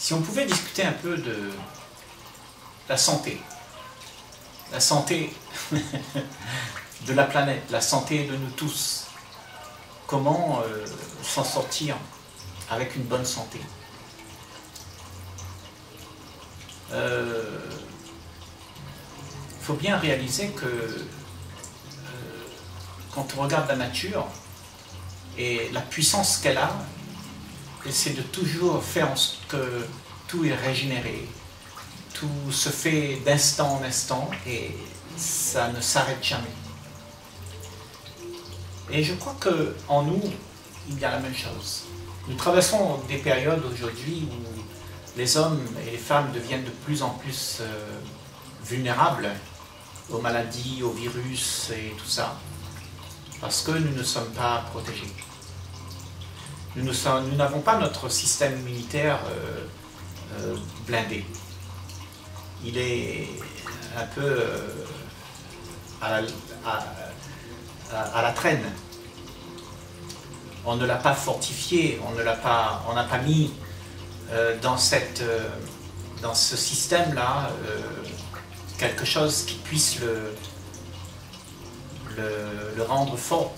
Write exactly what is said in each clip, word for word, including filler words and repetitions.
Si on pouvait discuter un peu de la santé, la santé de la planète, la santé de nous tous, comment euh, s'en sortir avec une bonne santé. Euh, il faut bien réaliser que euh, quand on regarde la nature et la puissance qu'elle a, c'est de toujours faire en sorte que tout est régénéré, tout se fait d'instant en instant et ça ne s'arrête jamais. Et je crois qu'en nous, il y a la même chose. Nous traversons des périodes aujourd'hui où les hommes et les femmes deviennent de plus en plus euh, vulnérables aux maladies, aux virus et tout ça, parce que nous ne sommes pas protégés. Nous ne sommes, nous n'avons pas notre système immunitaire euh, euh, blindé. Il est un peu euh, à, la, à, à, à la traîne. On ne l'a pas fortifié, on ne l'a pas, on n'a pas mis euh, dans, cette, euh, dans ce système-là euh, quelque chose qui puisse le, le, le rendre fort.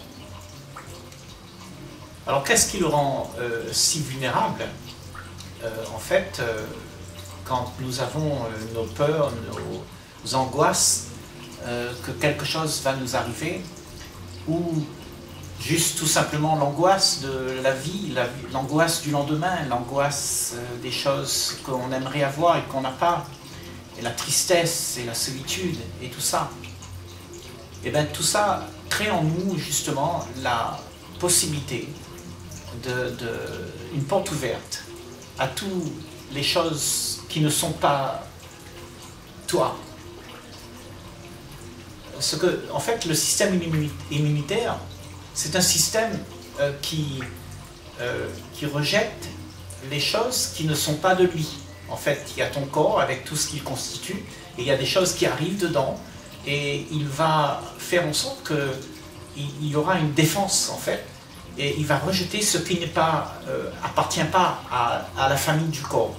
Alors qu'est-ce qui le rend euh, si vulnérable? euh, En fait, euh, quand nous avons euh, nos peurs, nos, nos angoisses, euh, que quelque chose va nous arriver, ou juste tout simplement l'angoisse de la vie, l'angoisse du lendemain, l'angoisse euh, des choses qu'on aimerait avoir et qu'on n'a pas, et la tristesse et la solitude et tout ça. Et bien tout ça crée en nous justement la possibilité de, de une porte ouverte à toutes les choses qui ne sont pas toi. Ce que, en fait, le système immunitaire, c'est un système euh, qui, euh, qui rejette les choses qui ne sont pas de lui. En fait, il y a ton corps avec tout ce qu'il constitue, et il y a des choses qui arrivent dedans, et il va faire en sorte qu'il y aura une défense, en fait, et il va rejeter ce qui n'est pas, euh, appartient pas à, à la famille du corps.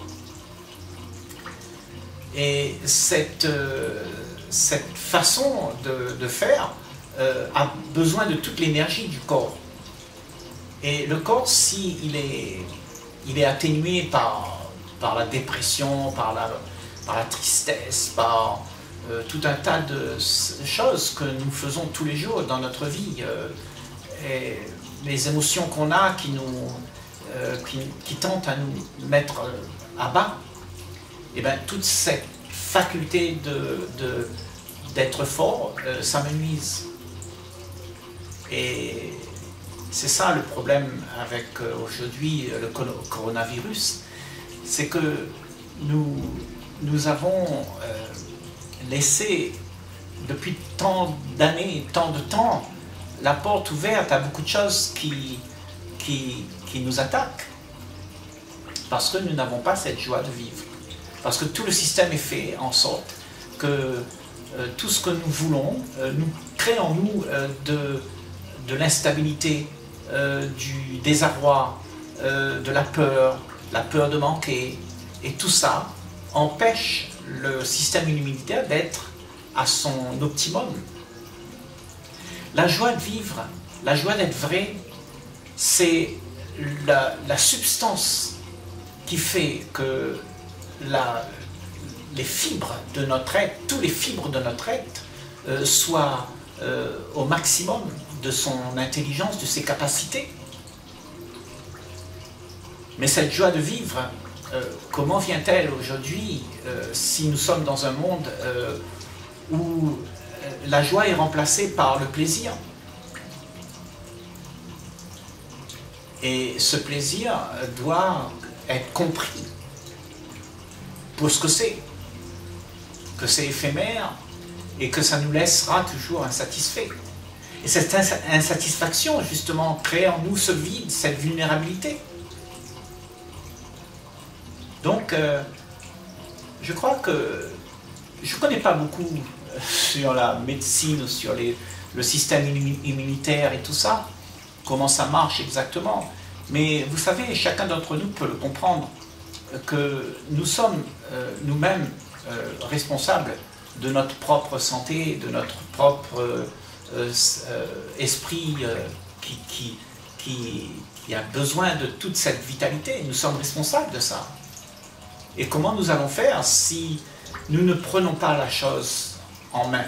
Et cette, euh, cette façon de, de faire euh, a besoin de toute l'énergie du corps. Et le corps, s'il est, il est atténué par, par la dépression, par la, par la tristesse, par euh, tout un tas de choses que nous faisons tous les jours dans notre vie, euh, et les émotions qu'on a qui, nous, euh, qui, qui tentent à nous mettre euh, à bas, et bien toute cette faculté de, de, d'être fort, euh, ça me nuise. Et c'est ça le problème avec euh, aujourd'hui le coronavirus, c'est que nous, nous avons euh, laissé depuis tant d'années, tant de temps, la porte ouverte à beaucoup de choses qui, qui, qui nous attaquent, parce que nous n'avons pas cette joie de vivre. Parce que tout le système est fait en sorte que euh, tout ce que nous voulons euh, nous crée en nous euh, de, de l'instabilité, euh, du désarroi, euh, de la peur, la peur de manquer. Et tout ça empêche le système immunitaire d'être à son optimum. La joie de vivre, la joie d'être vrai, c'est la, la substance qui fait que La, les fibres de notre être, tous les fibres de notre être euh, soient euh, au maximum de son intelligence, de ses capacités. Mais cette joie de vivre, euh, comment vient-elle aujourd'hui euh, si nous sommes dans un monde euh, où la joie est remplacée par le plaisir? Et ce plaisir doit être compris pour ce que c'est, que c'est éphémère et que ça nous laissera toujours insatisfaits. Et cette insatisfaction, justement, crée en nous ce vide, cette vulnérabilité. Donc, euh, je crois que je ne connais pas beaucoup sur la médecine, sur les, le système immunitaire et tout ça, comment ça marche exactement. Mais vous savez, chacun d'entre nous peut le comprendre. que nous sommes euh, nous-mêmes euh, responsables de notre propre santé, de notre propre euh, euh, esprit euh, qui, qui, qui, qui a besoin de toute cette vitalité. Nous sommes responsables de ça. Et comment nous allons faire si nous ne prenons pas la chose en main?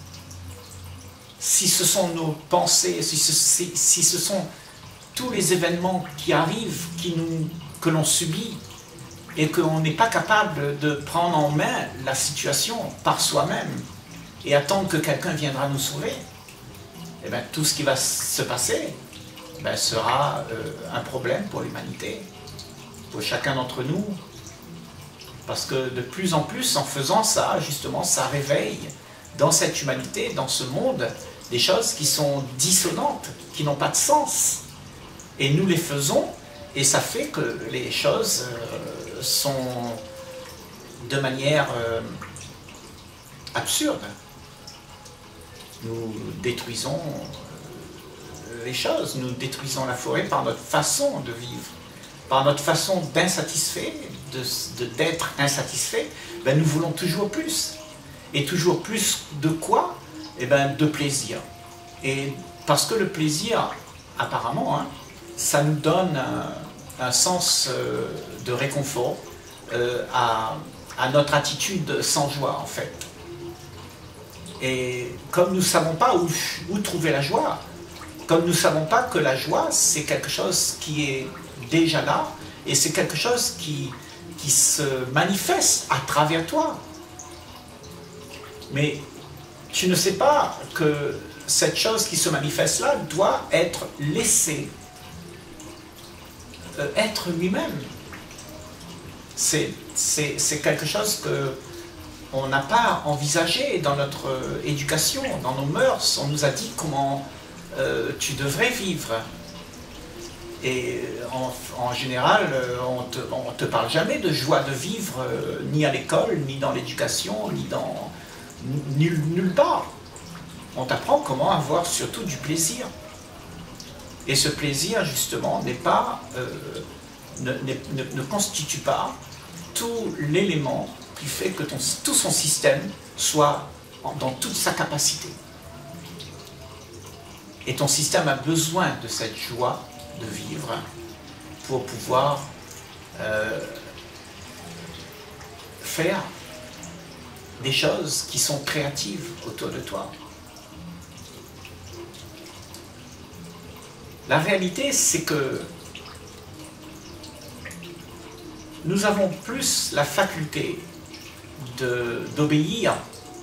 Si ce sont nos pensées, si ce, si, si ce sont tous les événements qui arrivent, qui nous, que l'on subit, et qu'on n'est pas capable de prendre en main la situation par soi-même et attendre que quelqu'un viendra nous sauver, et bien, tout ce qui va se passer ben, sera euh, un problème pour l'humanité, pour chacun d'entre nous. Parce que de plus en plus, en faisant ça, justement, ça réveille dans cette humanité, dans ce monde, des choses qui sont dissonantes, qui n'ont pas de sens. Et nous les faisons, et ça fait que les choses euh, sont de manière euh, absurde. Nous détruisons euh, les choses, nous détruisons la forêt par notre façon de vivre, par notre façon d'insatisfait, d'être insatisfait. Ben, nous voulons toujours plus. Et toujours plus de quoi? Eh ben, de plaisir. Et parce que le plaisir, apparemment, hein, ça nous donne un, un sens euh, de réconfort euh, à, à notre attitude sans joie, en fait. Et comme nous ne savons pas où, où trouver la joie, comme nous ne savons pas que la joie, c'est quelque chose qui est déjà là, et c'est quelque chose qui, qui se manifeste à travers toi. Mais tu ne sais pas que cette chose qui se manifeste là doit être laissée euh, être lui-même. C'est quelque chose qu'on n'a pas envisagé dans notre éducation, dans nos mœurs. On nous a dit comment euh, tu devrais vivre. Et en, en général, on te, on te parle jamais de joie de vivre, euh, ni à l'école, ni dans l'éducation, ni dans nulle, nulle part. On t'apprend comment avoir surtout du plaisir. Et ce plaisir, justement, n'est pas, euh, ne, ne, ne constitue pas tout l'élément qui fait que ton, tout son système soit en, dans toute sa capacité. Et ton système a besoin de cette joie de vivre pour pouvoir euh, faire des choses qui sont créatives autour de toi. La réalité, c'est que nous avons plus la faculté d'obéir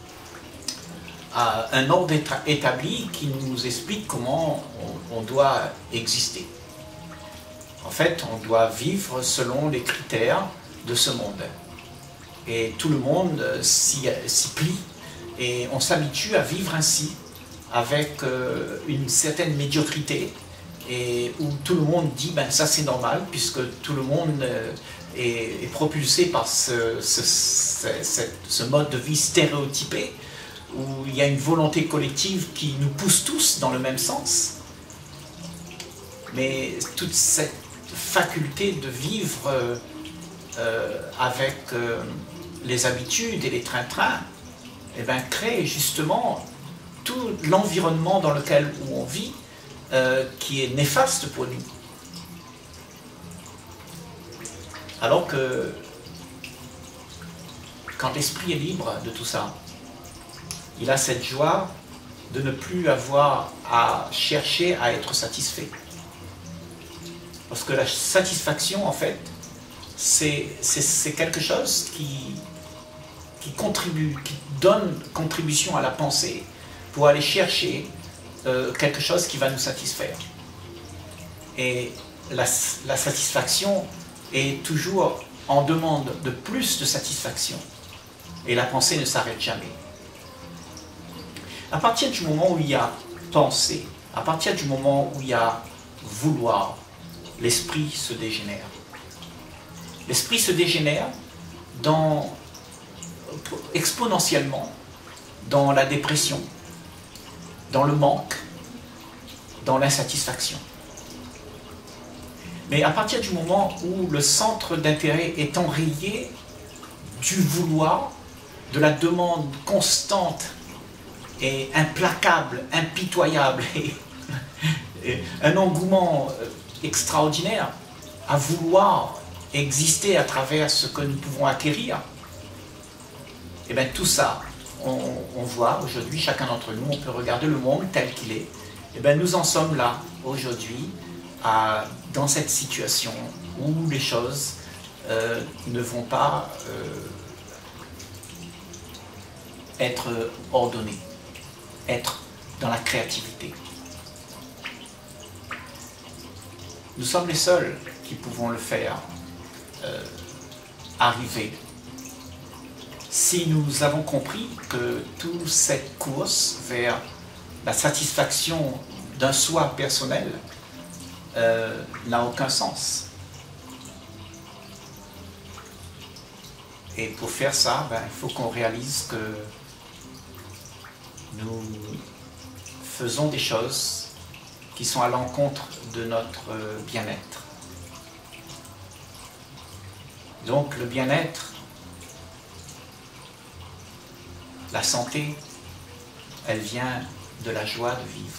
à un ordre établi qui nous explique comment on, on doit exister. En fait, on doit vivre selon les critères de ce monde. Et tout le monde s'y plie et on s'habitue à vivre ainsi, avec euh, une certaine médiocrité, et où tout le monde dit ben ça c'est normal puisque tout le monde euh, est, est propulsé par ce, ce, ce, ce, ce mode de vie stéréotypé où il y a une volonté collective qui nous pousse tous dans le même sens. Mais toute cette faculté de vivre euh, euh, avec euh, les habitudes et les trains-trains eh ben, crée justement tout l'environnement dans lequel où on vit Euh, qui est néfaste pour nous. Alors que quand l'esprit est libre de tout ça, il a cette joie de ne plus avoir à chercher à être satisfait. Parce que la satisfaction, en fait, c'est quelque chose qui, qui contribue, qui donne contribution à la pensée pour aller chercher Euh, quelque chose qui va nous satisfaire. Et la, la satisfaction est toujours en demande de plus de satisfaction. Et la pensée ne s'arrête jamais. À partir du moment où il y a pensée, à partir du moment où il y a vouloir, l'esprit se dégénère. L'esprit se dégénère dans, exponentiellement dans la dépression, dans le manque, dans l'insatisfaction. Mais à partir du moment où le centre d'intérêt est enrayé du vouloir, de la demande constante et implacable, impitoyable, et, et un engouement extraordinaire à vouloir exister à travers ce que nous pouvons acquérir, et bien tout ça, on, on voit aujourd'hui, chacun d'entre nous, on peut regarder le monde tel qu'il est, et bien nous en sommes là aujourd'hui, à, dans cette situation où les choses euh, ne vont pas euh, être ordonnées, être dans la créativité. Nous sommes les seuls qui pouvons le faire euh, arriver. Si nous avons compris que toute cette course vers la satisfaction d'un soi personnel euh, n'a aucun sens. Et pour faire ça, ben, il faut qu'on réalise que nous faisons des choses qui sont à l'encontre de notre bien-être. Donc le bien-être, la santé, elle vient de la joie de vivre.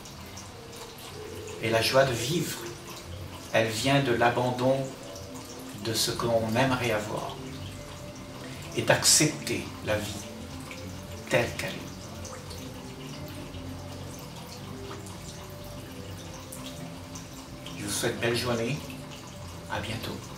Et la joie de vivre, elle vient de l'abandon de ce que l'on aimerait avoir et d'accepter la vie telle qu'elle est. Je vous souhaite belle journée, à bientôt.